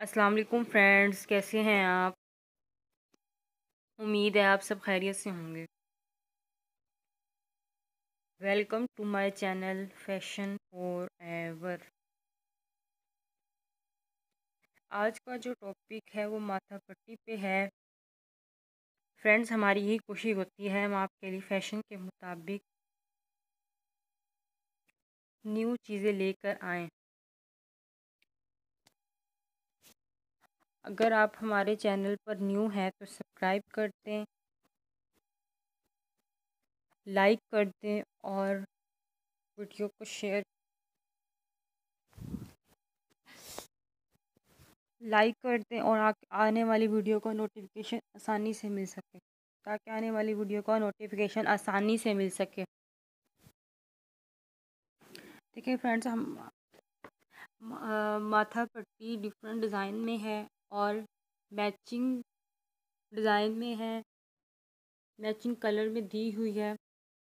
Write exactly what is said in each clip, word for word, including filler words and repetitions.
अस्सलाम वालेकुम फ्रेंड्स, कैसे हैं आप। उम्मीद है आप सब खैरियत से होंगे। Welcome to my channel fashion forever. आज का जो टॉपिक है वो माथा पट्टी पे है। फ्रेंड्स, हमारी यही कोशिश होती है हम आपके लिए फ़ैशन के मुताबिक न्यू चीज़ें लेकर आएँ। अगर आप हमारे चैनल पर न्यू हैं तो सब्सक्राइब कर दें, लाइक कर दें और वीडियो को शेयर लाइक कर दें और आ, आने वाली वीडियो को नोटिफिकेशन आसानी से मिल सके ताकि आने वाली वीडियो का नोटिफिकेशन आसानी से मिल सके। देखिए फ्रेंड्स, हम आ, माथा पट्टी डिफरेंट डिज़ाइन में है और मैचिंग डिज़ाइन में है, मैचिंग कलर में दी हुई है।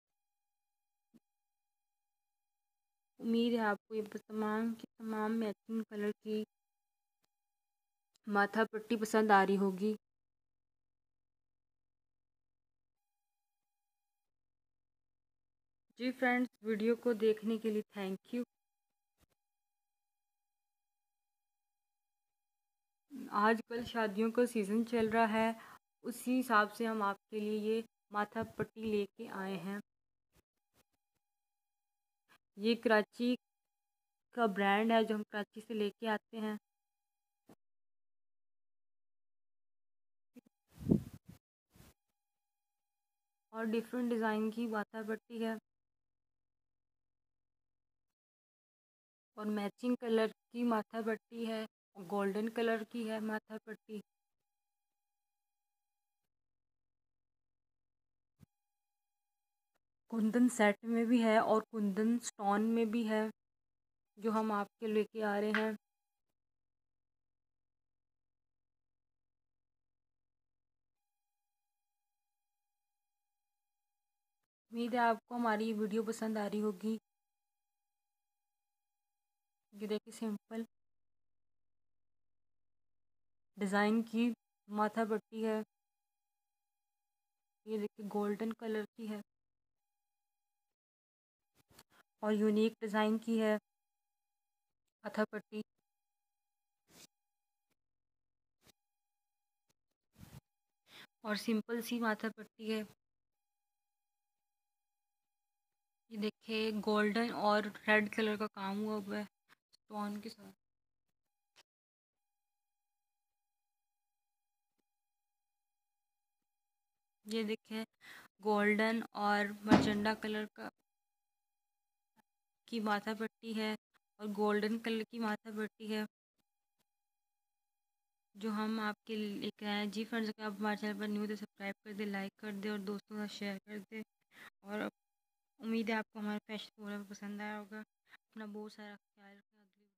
उम्मीद है आपको ये तमाम की तमाम मैचिंग कलर की माथा पट्टी पसंद आ रही होगी। जी फ्रेंड्स, वीडियो को देखने के लिए थैंक यू। आजकल शादियों का सीज़न चल रहा है, उसी हिसाब से हम आपके लिए ये माथा पट्टी लेके आए हैं। ये कराची का ब्रांड है जो हम कराची से लेके आते हैं। और डिफरेंट डिज़ाइन की माथा पट्टी है और मैचिंग कलर की माथा पट्टी है और गोल्डन कलर की है माथा पट्टी। कुंदन सेट में भी है और कुंदन स्टोन में भी है जो हम आपके लेके आ रहे हैं। उम्मीद है आपको हमारी ये वीडियो पसंद आ रही होगी। ये देखिए सिंपल डिज़ाइन की माथा पट्टी है। ये देखिए गोल्डन कलर की है और यूनिक डिज़ाइन की है माथा पट्टी। और सिंपल सी माथा पट्टी है। ये देखिए गोल्डन और रेड कलर का काम हुआ हुआ है स्टोन के साथ। ये देखिए गोल्डन और मजेंडा कलर का की माथा पट्टी है और गोल्डन कलर की माथा पट्टी है जो हम आपके लिए लेकर आए हैं। जी फ्रेंड्स, अगर आप हमारे चैनल पर न्यू तो सब्सक्राइब कर दें, लाइक कर दें और दोस्तों के साथ शेयर कर दें। और उम्मीद है आपको हमारा फैशन पूरा पसंद आया होगा। अपना बहुत सारा ख्याल रखें।